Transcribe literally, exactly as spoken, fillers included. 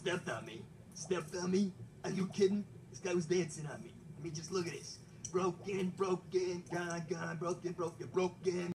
stepped on me. Stepped on me? Are you kidding? This guy was dancing on me. I mean, just look at this. Broken, broken, gone, gone, broken, broken, broken.